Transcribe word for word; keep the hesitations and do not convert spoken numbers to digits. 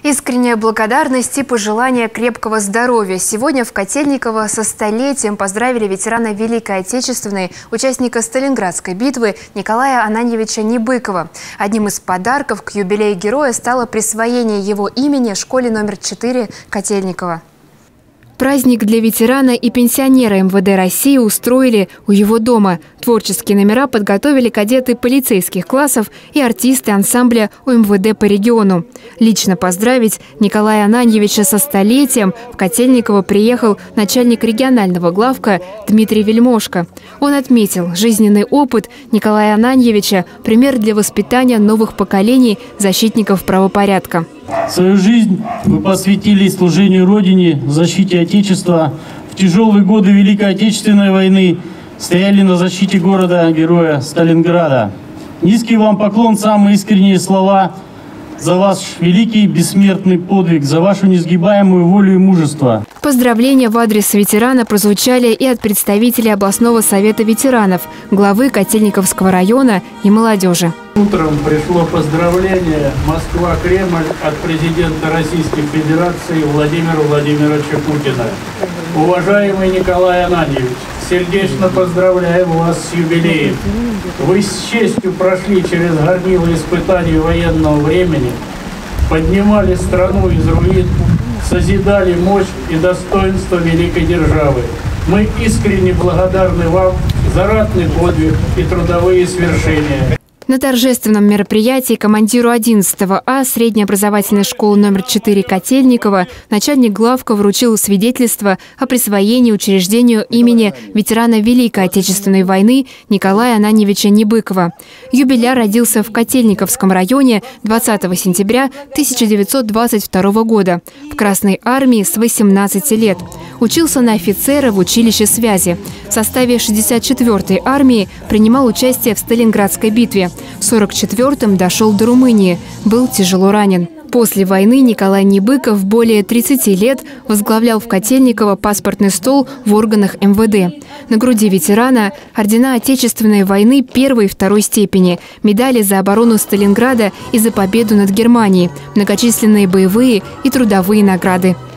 Искренняя благодарность и пожелание крепкого здоровья. Сегодня в Котельниково со столетием поздравили ветерана Великой Отечественной, участника Сталинградской битвы Николая Ананьевича Небыкова. Одним из подарков к юбилею героя стало присвоение его имени школе номер четыре Котельниково. Праздник для ветерана и пенсионера эм вэ дэ России устроили у его дома. Творческие номера подготовили кадеты полицейских классов и артисты ансамбля у эм вэ дэ по региону. Лично поздравить Николая Ананьевича со столетием в Котельниково приехал начальник регионального главка Дмитрий Вельмошко. Он отметил, жизненный опыт Николая Ананьевича – пример для воспитания новых поколений защитников правопорядка. Свою жизнь вы посвятили служению Родине, защите Отечества. В тяжелые годы Великой Отечественной войны стояли на защите города-героя Сталинграда. Низкий вам поклон, самые искренние слова за ваш великий бессмертный подвиг, за вашу несгибаемую волю и мужество. Поздравления в адрес ветерана прозвучали и от представителей областного совета ветеранов, главы Котельниковского района и молодежи. Утром пришло поздравление Москва-Кремль от президента Российской Федерации Владимира Владимировича Путина. Уважаемый Николай Ананьевич, сердечно поздравляем вас с юбилеем. Вы с честью прошли через горнило испытаний военного времени, поднимали страну из руин, созидали мощь и достоинство великой державы. Мы искренне благодарны вам за ратный подвиг и трудовые свершения. На торжественном мероприятии командиру одиннадцатого А среднеобразовательной школы номер четыре Котельниково начальник главка вручил свидетельство о присвоении учреждению имени ветерана Великой Отечественной войны Николая Ананьевича Небыкова. Юбиляр родился в Котельниковском районе двадцатого сентября тысяча девятьсот двадцать второго года. В Красной армии с восемнадцати лет. Учился на офицера в училище связи. В составе шестьдесят четвёртой армии принимал участие в Сталинградской битве. В сорок четвёртом дошел до Румынии. Был тяжело ранен. После войны Николай Небыков более тридцати лет возглавлял в Котельниково паспортный стол в органах эм вэ дэ. На груди ветерана ордена Отечественной войны первой и второй степени, медали за оборону Сталинграда и за победу над Германией, многочисленные боевые и трудовые награды.